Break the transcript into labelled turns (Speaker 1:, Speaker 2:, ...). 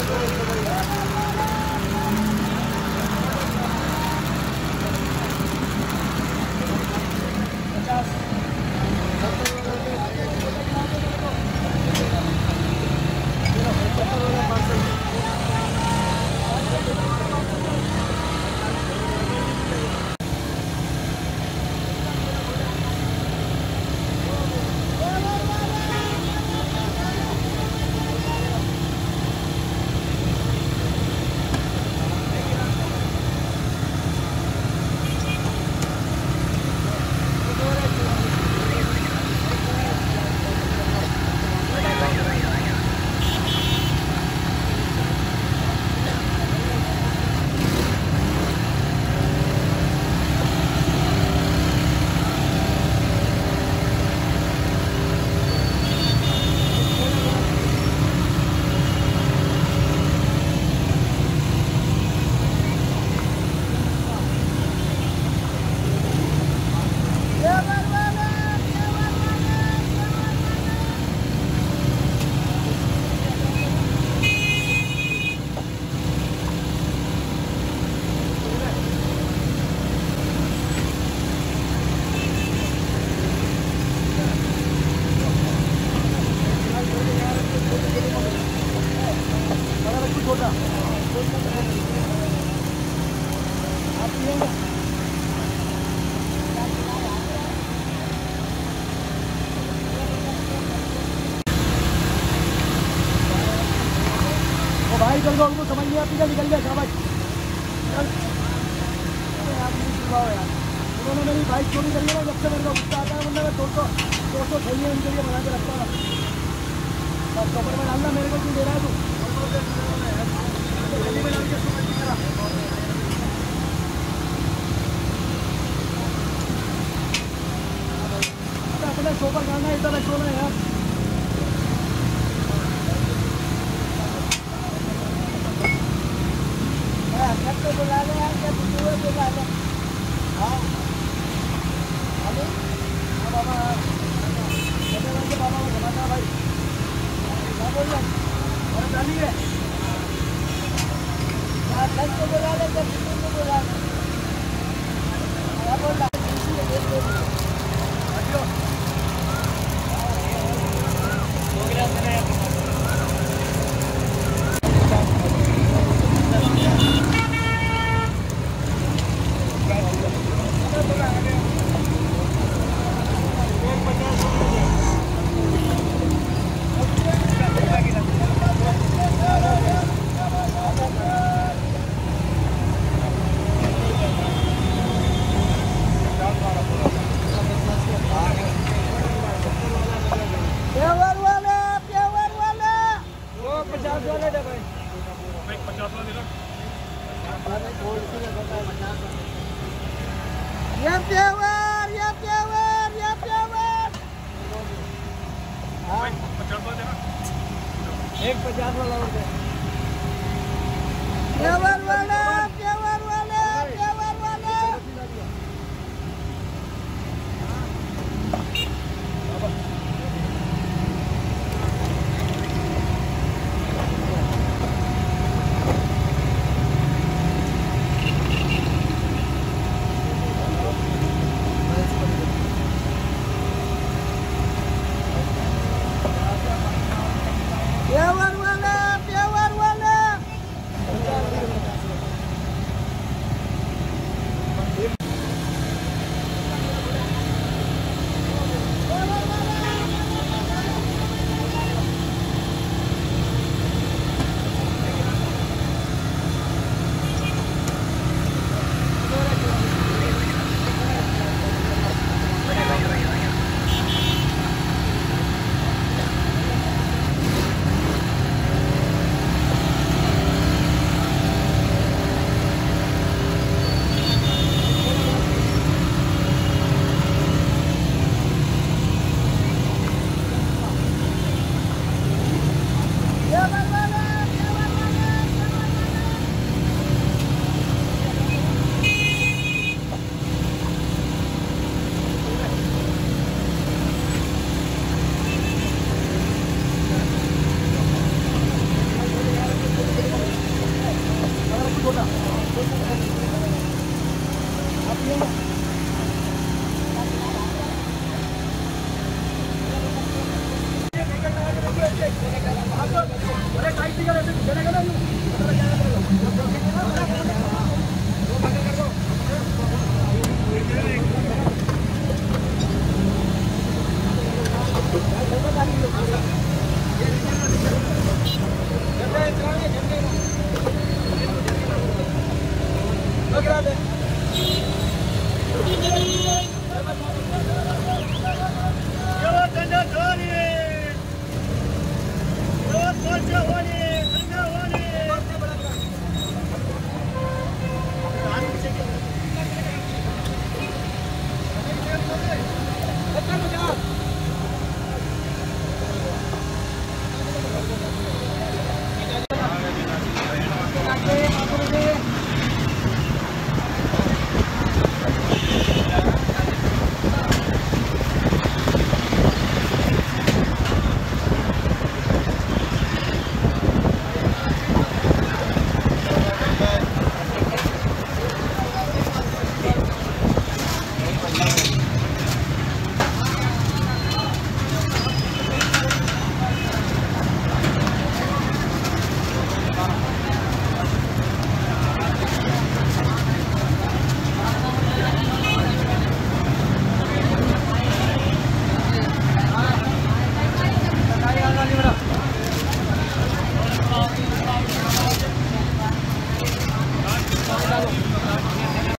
Speaker 1: भाई चल उनको समझ नहीं आती क्या निकल गया भाई चल आप नहीं छुपाओ यार। उन्होंने मेरी बाइक चोरी करी है ना, जब से मेरे को गुस्सा आता है वरना मैं 200 चाहिए उनके लिए बना के रखता हूँ। बस कपड़े में डालना, मेरे को क्यों दे रहा है तू? अपने शो पर गाना इतना शो है यार। तो बुला ले यार, क्या बुला ले? हाँ बाबा बाबा को बताना भाई, क्या बोल रहे और डाली है यार। लग को बुला ले, क्या को बुला ले, क्या बोल रहा है? एक 50 वाला और दे।